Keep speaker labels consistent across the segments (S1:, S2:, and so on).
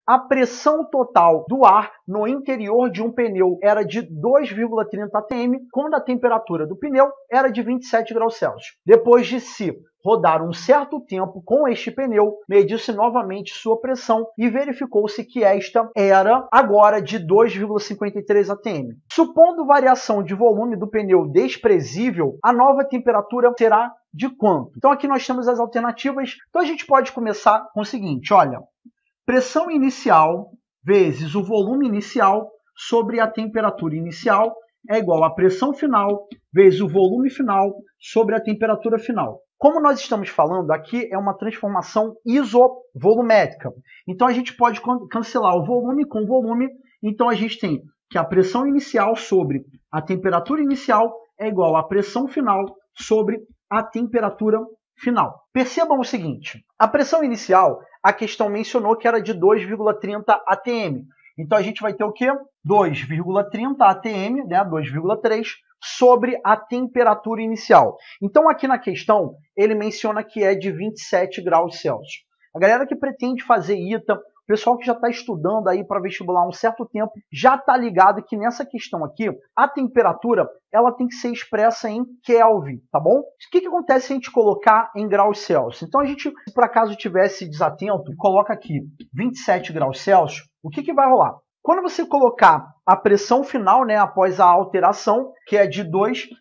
S1: a pressão total do ar no interior de um pneu era de 2,30 atm, quando a temperatura do pneu era de 27 graus Celsius. Depois de se rodar um certo tempo com este pneu, mediu-se novamente sua pressão e verificou-se que esta era agora de 2,53 atm. Supondo variação de volume do pneu desprezível, a nova temperatura será de quanto? Então aqui nós temos as alternativas. Então a gente pode começar com o seguinte, olha, pressão inicial vezes o volume inicial sobre a temperatura inicial é igual a pressão final vezes o volume final sobre a temperatura final. Como nós estamos falando, aqui é uma transformação isovolumétrica. Então a gente pode cancelar o volume com volume. Então a gente tem que a pressão inicial sobre a temperatura inicial é igual à pressão final sobre a temperatura final. Percebam o seguinte, a pressão inicial, a questão mencionou que era de 2,30 atm. Então a gente vai ter o quê? 2,30 atm, né? 2,3 sobre a temperatura inicial. Então aqui na questão ele menciona que é de 27 graus Celsius. A galera que pretende fazer ITA, o pessoal que já está estudando aí para vestibular há um certo tempo, já está ligado que nessa questão aqui, a temperatura ela tem que ser expressa em Kelvin, tá bom? O que acontece se a gente colocar em graus Celsius? Então a gente, se por acaso tivesse desatento, coloca aqui 27 graus Celsius, o que vai rolar? Quando você colocar a pressão final, né, após a alteração, que é de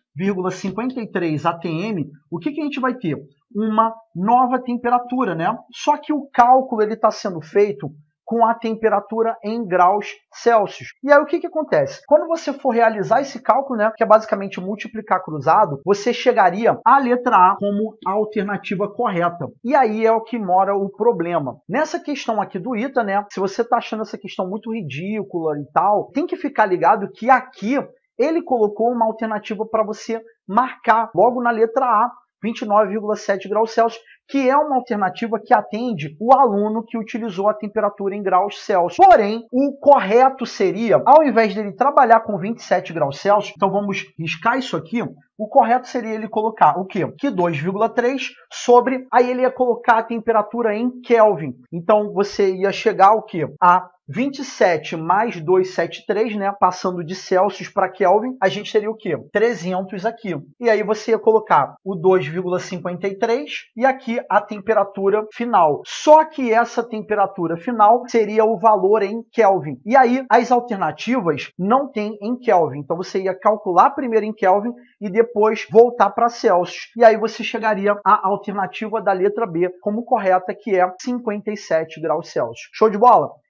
S1: 2,53 atm, o que a gente vai ter? Uma nova temperatura, né? Só que o cálculo está sendo feito com a temperatura em graus Celsius. E aí o que acontece? Quando você for realizar esse cálculo, né, que é basicamente multiplicar cruzado, você chegaria à letra A como a alternativa correta. E aí é o que mora o problema. Nessa questão aqui do ITA, né, se você está achando essa questão muito ridícula e tal, tem que ficar ligado que aqui ele colocou uma alternativa para você marcar logo na letra A, 29,7 graus Celsius, que é uma alternativa que atende o aluno que utilizou a temperatura em graus Celsius. Porém, o correto seria, ao invés dele trabalhar com 27 graus Celsius, então vamos riscar isso aqui, o correto seria ele colocar o quê? Que 2,3 sobre, aí ele ia colocar a temperatura em Kelvin. Então você ia chegar ao quê? A 27 mais 273, né? Passando de Celsius para Kelvin, a gente teria o quê? 300 aqui. E aí você ia colocar o 2,53 e aqui a temperatura final. Só que essa temperatura final seria o valor em Kelvin. E aí as alternativas não tem em Kelvin. Então você ia calcular primeiro em Kelvin e depois voltar para Celsius. E aí você chegaria à alternativa da letra B como correta, que é 57 graus Celsius. Show de bola?